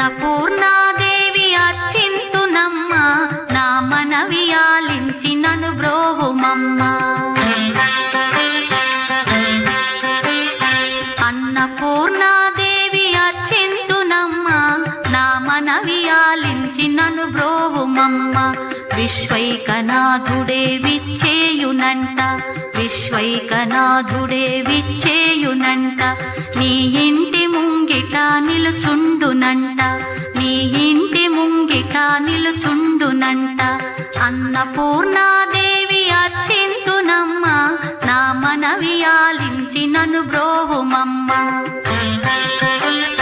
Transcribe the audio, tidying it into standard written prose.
అన్నపూర్ణాదేవి అర్చింతునమ్మ నా మనవి ఆలించి నన్ను బ్రోవుమమ్మ అన్నపూర్ణాదేవి అర్చింతునమ్మ నా మనవి ఆలించి నన్ను బ్రోవుమమ్మ విశ్వైకనాథుడే విచ్చేయునంట విశ్వైకనాథుడే విచ్చేయునంట నీ ఇంటి ముంగిట నిలుచుండునంట నీ ఇంటి ముంగిట నిలుచుండునంట అన్నపూర్ణాదేవి అర్చింతునమ్మ నా మనవి ఆలించి నన్ను బ్రోవుమమ్మ